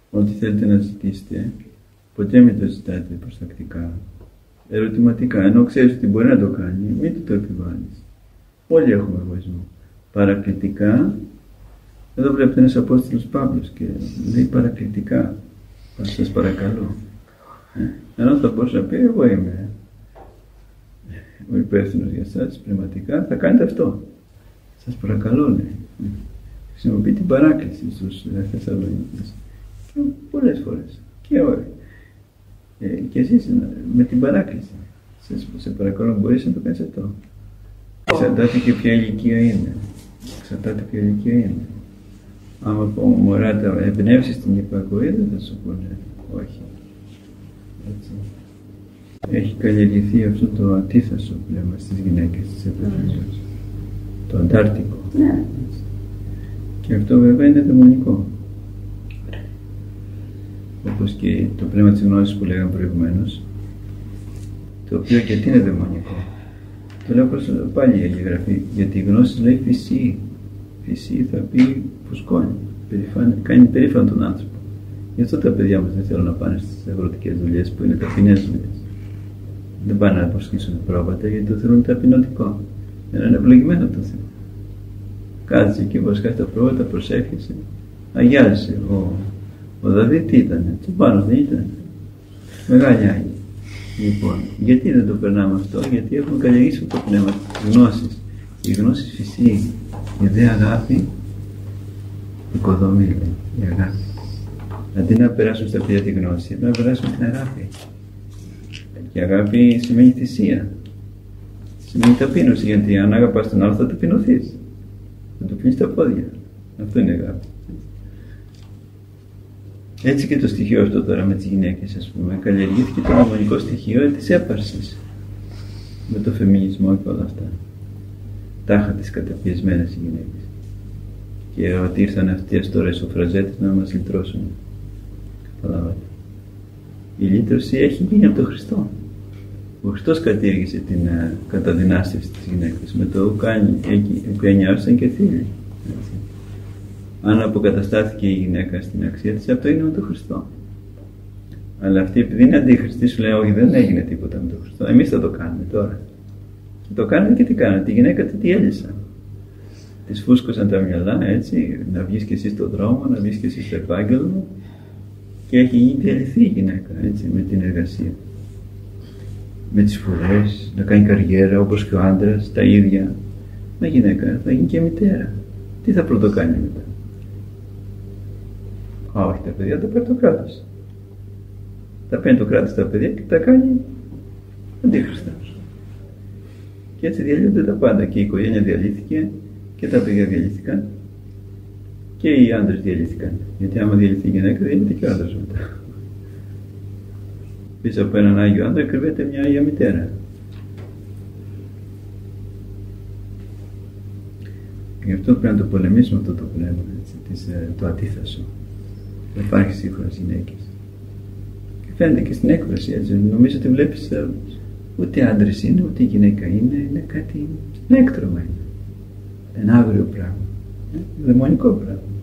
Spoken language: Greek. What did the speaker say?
ό,τι θέλετε να ζητήσετε, ποτέ μην το ζητάτε προστακτικά, ερωτηματικά, ενώ ξέρεις ότι μπορεί να το κάνει, μην το επιβάλλεις. Όλοι έχουμε εγωισμό. Παρακλητικά, εδώ βλέπετε ένας Απόστολος Παύλος και λέει παρακλητικά, σας παρακαλώ. Ενώ θα μπορούσα να πει, εγώ είμαι ο υπεύθυνος για εσάς, πνευματικά, θα κάνετε αυτό. Σας παρακαλώ, λέει. Χρησιμοποιεί την παράκληση στους Θεσσαλονίκες. Και πολλές φορές. Και εσείς με την παράκληση. Σε παρακαλώ, μπορείς να το κάνεις αυτό. Εξαρτάται και ποια ηλικία είναι. Άμα πω μωρά τα εμπνεύσεις την υπακοή, δεν θα σου πούνε όχι. Έτσι. Έχει καλλιεργηθεί αυτό το αντίθασο πνεύμα στις γυναίκες της Επεφεσίας. Το αντάρτικο. Ναι. Και αυτό βέβαια είναι δαιμονικό. Όπως και το πνεύμα της γνώσης που λέγαμε προηγουμένως, το οποίο γιατί είναι δαιμονικό. Το λέω πάλι η Αγία Γραφή, γιατί η γνώση λέει φυσή. Φυσή θα πει φουσκώνει, κάνει περήφανο τον άνθρωπο. Γι' αυτό τα παιδιά μας δεν θέλουν να πάνε στις αγροτικές δουλειές που είναι ταπεινές δουλειές. Δεν πάνε να αποσχίσουν πρόβατα γιατί το θέλουν ταπεινωτικό. Είναι ευλογημένο το θέμα. Κάτσε εκεί, βοσκάει τα πρόβατα, προσεύχεσαι, αγιάζεσαι. Ο Δαβίδ τι ήταν, πάνω δεν ήταν. Μεγάλη Άγιοι. Λοιπόν, γιατί δεν το περνάμε αυτό, γιατί έχουμε καλλιεργήσει το πνεύμα της γνώσης. Η γνώση φυσή, η δε αγάπη, οικοδομή λέει, η αγάπη. Αντί να περάσουμε στα παιδιά τη γνώση, να περάσουμε την αγάπη. Και αγάπη σημαίνει θυσία. Σημαίνει ταπείνωση, γιατί αν αγαπάς τον άλλο θα ταπεινωθείς. Θα του πλύνεις τα πόδια. Αυτό είναι αγάπη. Έτσι και το στοιχείο αυτό τώρα με τις γυναίκες, ας πούμε, καλλιεργήθηκε το δαιμονικό στοιχείο της έπαρσης. Με το φεμινισμό και όλα αυτά. Τάχα τις καταπιεσμένες οι γυναίκες. Και ότι ήρθαν αυτές τώρα οι σοφραζέτες να μας λυτρώσουν. Καταλάβατε. Η λύτρωση έχει γίνει από τον Χριστό. Ο Χριστός κατήργησε την καταδυνάστευση της γυναίκας με το ουκανιάρσαν και θύλοι. Αν αποκαταστάθηκε η γυναίκα στην αξία της, αυτό είναι με τον Χριστό. Αλλά αυτή επειδή είναι αντίχριστη, σου λέει: όχι, δεν έγινε τίποτα με τον Χριστό. Εμείς θα το κάνουμε τώρα. Και το κάνουμε και τι κάνουμε. Τη γυναίκα τη διέλυσαν. Της φούσκωσαν τα μυαλά, έτσι, να βγεις και εσύ στον δρόμο, να βγεις και εσύ στο επάγγελμα. Και έχει γίνει διαλυθεί η γυναίκα, έτσι, με την εργασία. Με τις σπουδές, να κάνει καριέρα όπως και ο άντρας, τα ίδια. Μα η γυναίκα θα γίνει και μητέρα. Τι θα πρωτοκάνει μετά? Όχι, τα παιδιά τα παίρνει το κράτος. Τα παίρνει το κράτος τα παιδιά και τα κάνει αντίχριστα. Και έτσι διαλύονται τα πάντα. Και η οικογένεια διαλύθηκε και τα παιδιά διαλύθηκαν και οι άντρες διαλύθηκαν. Γιατί άμα διαλυθεί η γυναίκα, διαλύθηκε και ο άντρας μετά. Πίσω από έναν Άγιο άντρα κρύβεται μια Άγια μητέρα. Γι' αυτό πρέπει να το πολεμήσουμε αυτό το πνεύμα, έτσι, το αντίθασο. Δεν υπάρχει σύγχρονες γυναίκες. Και φαίνεται και στην έκφραση, έτσι. Νομίζω ότι βλέπεις ούτε άντρες είναι, ούτε γυναίκα είναι κάτι, ένα έκτρωμα είναι. Ένα άγριο πράγμα. Δαιμονικό πράγμα.